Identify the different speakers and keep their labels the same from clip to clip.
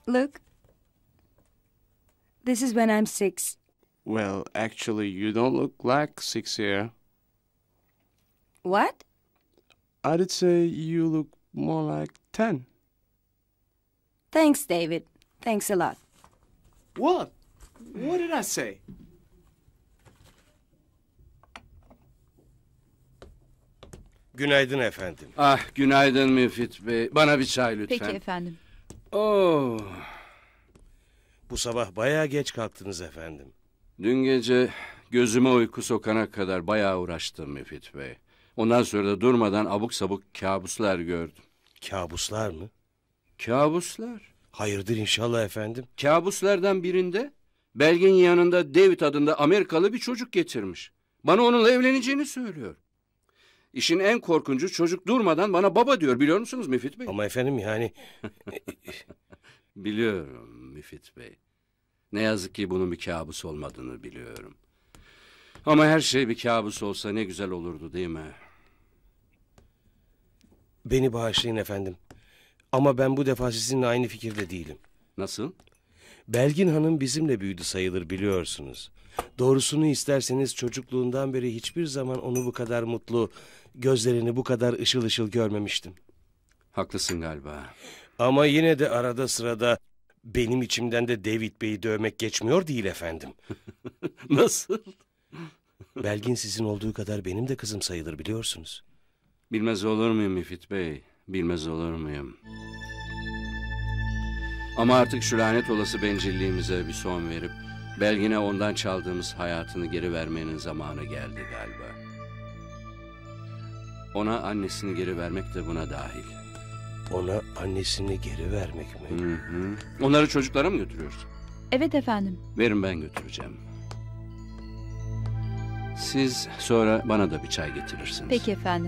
Speaker 1: Look. This is when I'm 6.
Speaker 2: Well, actually, you don't look like 6 here.
Speaker 1: What?
Speaker 2: I did say you look more like 10.
Speaker 1: Thanks, David. Thanks a lot.
Speaker 2: What? What did I say?
Speaker 3: Günaydın efendim.
Speaker 4: Ah, günaydın Müfit Bey. Bana bir çay lütfen.
Speaker 5: Peki efendim.
Speaker 4: Oo,
Speaker 3: Bu sabah bayağı geç kalktınız efendim.
Speaker 4: dün gece gözüme uyku sokana kadar bayağı uğraştım Müfit Bey. Ondan sonra da durmadan abuk sabuk kabuslar gördüm.
Speaker 3: Kabuslar mı?
Speaker 4: Kabuslar?
Speaker 3: Hayırdır inşallah efendim.
Speaker 4: Kabuslardan birinde Belgin yanında David adında Amerikalı bir çocuk getirmiş. Bana onunla evleneceğini söylüyor. İşin en korkuncu, çocuk durmadan bana baba diyor, biliyor musunuz Müfit Bey?
Speaker 3: Ama efendim yani...
Speaker 4: Biliyorum Müfit Bey. Ne yazık ki bunun bir kabus olmadığını biliyorum. Ama her şey bir kabus olsa ne güzel olurdu, değil mi?
Speaker 3: Beni bağışlayın efendim. Ama ben bu defa sizinle aynı fikirde değilim.
Speaker 4: Nasıl?
Speaker 3: Belgin Hanım bizimle büyüdü sayılır, biliyorsunuz. Doğrusunu isterseniz çocukluğundan beri hiçbir zaman onu bu kadar mutlu, gözlerini bu kadar ışıl ışıl görmemiştim.
Speaker 4: Haklısın galiba.
Speaker 3: Ama yine de arada sırada benim içimden de David Bey'i dövmek geçmiyor değil efendim.
Speaker 4: Nasıl?
Speaker 3: Belgin sizin olduğu kadar benim de kızım sayılır, biliyorsunuz.
Speaker 4: Bilmez olur muyum Müfit Bey? Bilmez olur muyum? Ama artık şu lanet olası bencilliğimize bir son verip Belgin'e ondan çaldığımız hayatını geri vermenin zamanı geldi galiba. Ona annesini geri vermek de buna dahil.
Speaker 3: Ona annesini geri vermek mi?
Speaker 4: Hı hı. Onları çocuklara mı götürüyorsun?
Speaker 5: Evet efendim.
Speaker 4: Verin, ben götüreceğim. Siz sonra bana da bir çay getirirsiniz.
Speaker 5: Peki efendim.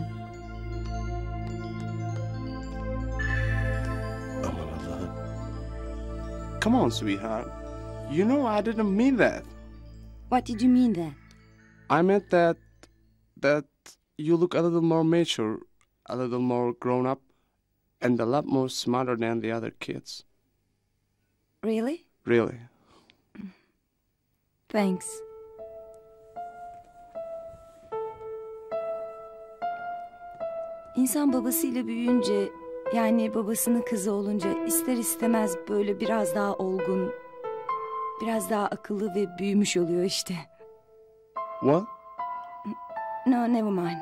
Speaker 3: Aman Allah'ım.
Speaker 2: Come on, sweetheart. You know I didn't mean that.
Speaker 1: What did you mean then?
Speaker 2: I meant that you look a little more mature, a little more grown up, and a lot more smarter than the other kids.
Speaker 1: Really?
Speaker 2: Really.
Speaker 1: Thanks. İnsan babasıyla büyüyünce, yani babasının kızı olunca ister istemez böyle biraz daha olgun, biraz daha akıllı ve büyümüş oluyor işte.
Speaker 2: What?
Speaker 1: No, never mind.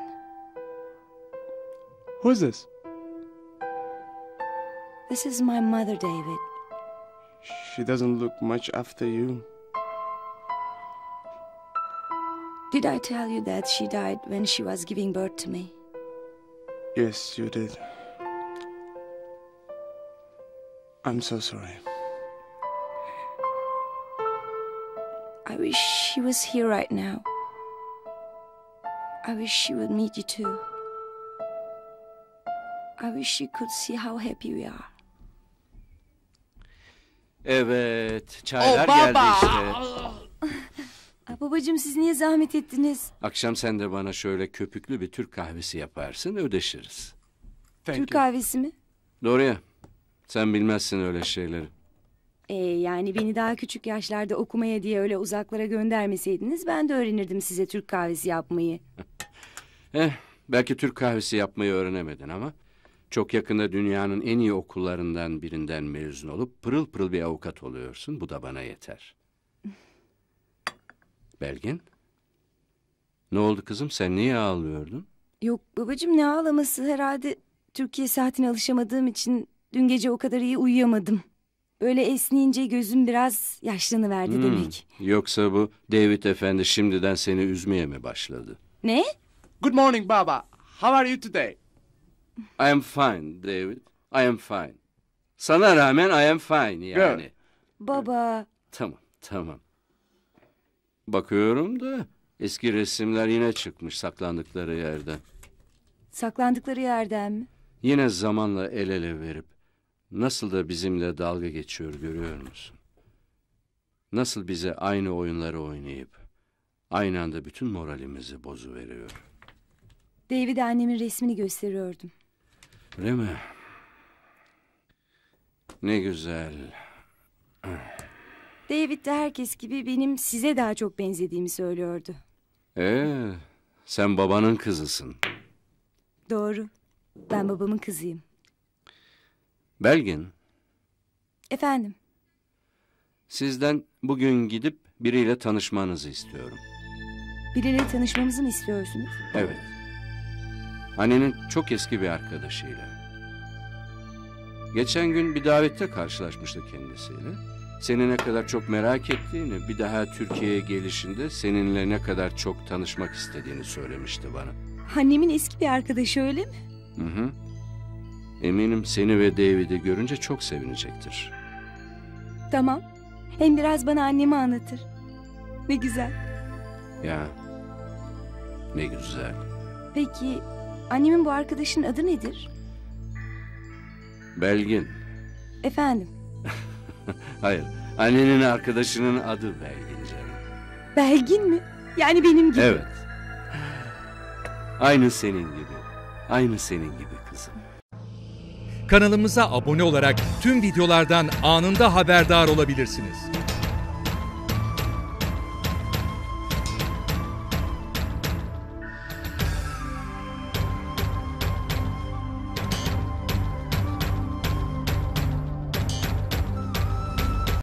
Speaker 2: Who is this?
Speaker 1: This is my mother, David.
Speaker 2: She doesn't look much after you.
Speaker 1: Did I tell you that she died when she was giving birth to me?
Speaker 2: Yes, you did. I'm so sorry.
Speaker 1: I wish she was here right now. I wish she would meet you too. I wish she could see how happy we are.
Speaker 4: Evet, çaylar geldi işte.
Speaker 1: Babacığım, siz niye zahmet ettiniz?
Speaker 4: Akşam sen de bana şöyle köpüklü bir Türk kahvesi yaparsın, ödeşiriz.
Speaker 2: Thank
Speaker 1: Türk
Speaker 2: you.
Speaker 1: kahvesi mi?
Speaker 4: Doğru ya, sen bilmezsin öyle şeyleri.
Speaker 1: Yani beni daha küçük yaşlarda okumaya diye öyle uzaklara göndermeseydiniz ben de öğrenirdim size Türk kahvesi yapmayı.
Speaker 4: Belki Türk kahvesi yapmayı öğrenemedin ama çok yakında dünyanın en iyi okullarından birinden mezun olup pırıl pırıl bir avukat oluyorsun. Bu da bana yeter. Belgin? Ne oldu kızım? Sen niye ağlıyordun?
Speaker 1: Yok babacığım, ne ağlaması, herhalde Türkiye saatine alışamadığım için dün gece o kadar iyi uyuyamadım. Böyle esneyince gözüm biraz yaşlanıverdi demek.
Speaker 4: Yoksa bu David Efendi şimdiden seni üzmeye mi başladı?
Speaker 1: Ne?
Speaker 2: Good morning, Baba. How are you today?
Speaker 4: I am fine David. I am fine. Sana rağmen I am fine yani.
Speaker 2: Good.
Speaker 1: Baba.
Speaker 4: Tamam. Bakıyorum da eski resimler yine çıkmış saklandıkları yerden.
Speaker 1: Saklandıkları yerden mi?
Speaker 4: Yine zamanla el ele verip nasıl da bizimle dalga geçiyor, görüyor musun? Nasıl bize aynı oyunları oynayıp aynı anda bütün moralimizi bozuveriyor.
Speaker 1: David'e annemin resmini gösteriyordum.
Speaker 4: Öyle mi? Ne güzel.
Speaker 1: David de herkes gibi benim size daha çok benzediğimi söylüyordu.
Speaker 4: Sen babanın kızısın.
Speaker 1: Doğru. Ben babamın kızıyım.
Speaker 4: Belgin,
Speaker 1: Efendim?
Speaker 4: sizden bugün gidip biriyle tanışmanızı istiyorum.
Speaker 1: Biriyle tanışmamızı mı istiyorsunuz?
Speaker 4: Evet. Annenin çok eski bir arkadaşıyla. Geçen gün bir davette karşılaşmıştık kendisiyle. Seni ne kadar çok merak ettiğini, bir daha Türkiye'ye gelişinde seninle ne kadar çok tanışmak istediğini söylemişti bana.
Speaker 1: Annemin eski bir arkadaşı, öyle mi?
Speaker 4: Hı. Eminim seni ve David'i görünce çok sevinecektir.
Speaker 1: Tamam. Hem biraz bana annemi anlatır. Ne güzel.
Speaker 4: Ya, ne güzel.
Speaker 1: Peki annemin bu arkadaşının adı nedir?
Speaker 4: Belgin.
Speaker 1: Efendim?
Speaker 4: Hayır, annenin arkadaşının adı Belgin canım.
Speaker 1: Belgin mi? Yani benim gibi.
Speaker 4: Evet. Aynı senin gibi. Aynı senin gibi kızım.
Speaker 5: Kanalımıza abone olarak tüm videolardan anında haberdar olabilirsiniz.